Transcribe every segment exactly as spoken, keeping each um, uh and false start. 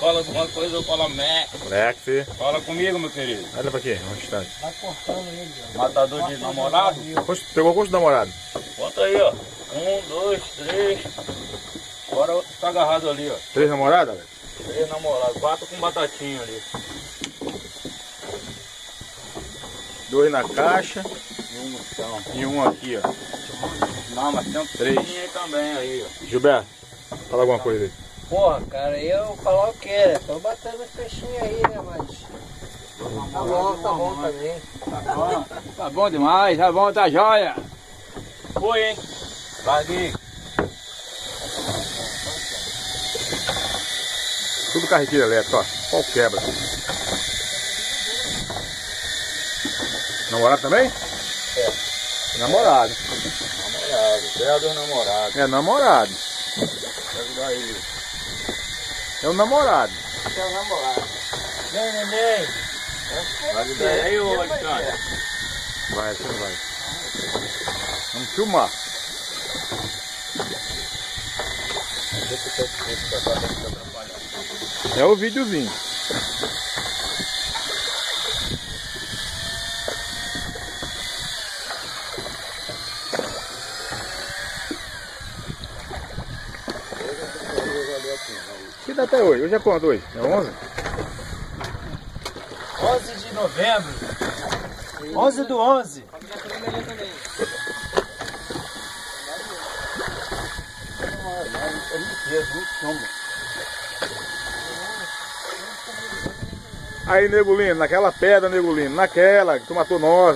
fala alguma coisa, eu falo Max. Max. Fala comigo, meu querido. Olha pra aqui, um instante. Tá cortando ele, ó. Matador de namorado? Pegou quantos namorados? Conta aí, ó. Um, dois, três. Agora outro tá agarrado ali, ó. Três namoradas? Três namorados, quatro com batatinha ali. Dois na caixa. E um no chão. E um aqui, ó. Não, mas tem um Três. pequenininho aí também aí, ó. Gilberto, fala alguma coisa aí. Porra, cara, eu falar o que é? Tô batendo os peixinhos aí, né, mas... Tá bom, tá bom também. Tá bom? Tá bom demais, tá bom, tá jóia. Foi, hein? Larguei. Tudo carretilha elétrica, ó. Pau quebra. Namorado também? É. Namorado. Namorado, terra dos namorados. É namorado. Pega daí. É o namorado. Seu namorado. Vem, neném. Pega daí aí, ô Alexandre. Vai, você não vai. Vamos filmar. É o videozinho. Que data é hoje? Hoje é quando hoje? É onze? onze de novembro. onze do onze. Aí, Negulino, naquela pedra, Negulino, naquela que tu matou nove.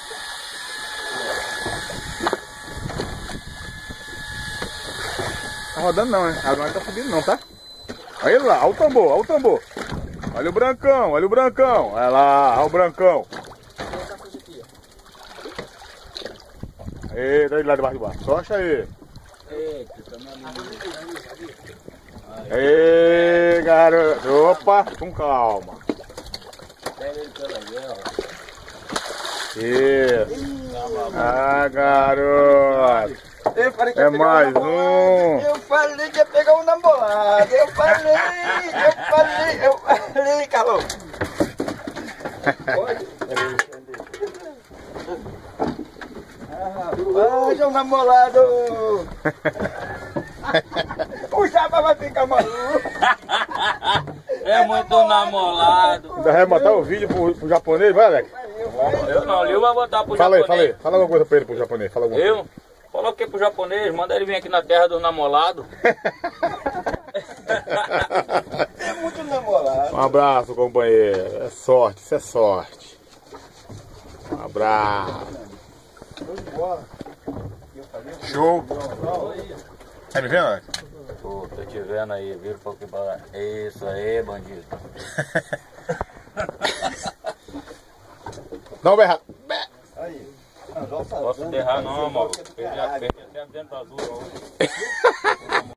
Tá rodando não, hein? Agora não tá subindo não, tá? Olha ele lá, olha o tambor, olha o tambor. Olha o brancão, olha o brancão. Olha lá, olha o brancão. Eita, ele lá debaixo do barco. Socha aí. Ei, garoto. Opa, com calma. Isso. Ah, garoto. Eu falei que É ia pegar mais um namorado. um. Eu falei que ia pegar um namorado. Eu falei, eu falei, eu falei, Carlão. Pode? Ah, é um namorado. O Japa vai ficar maluco. É muito namorado. Ainda vai botar o vídeo pro, pro japonês, vai, Alex? Eu não, eu vou botar pro Fala aí, japonês. fala aí. Fala alguma coisa pra ele pro japonês. Fala alguma Eu? coisa. Coloquei pro japonês, manda ele vir aqui na terra dos namorados. É muito namorado. Um abraço, companheiro. É sorte, isso é sorte. Um abraço. Show. Tá me vendo, Alex? Tô, tô te vendo aí, vira um pouquinho pra lá. Isso aí, bandido. Não, berra. Aí. Posso derrar não, amor. Perdi a perdi até a dentadura hoje.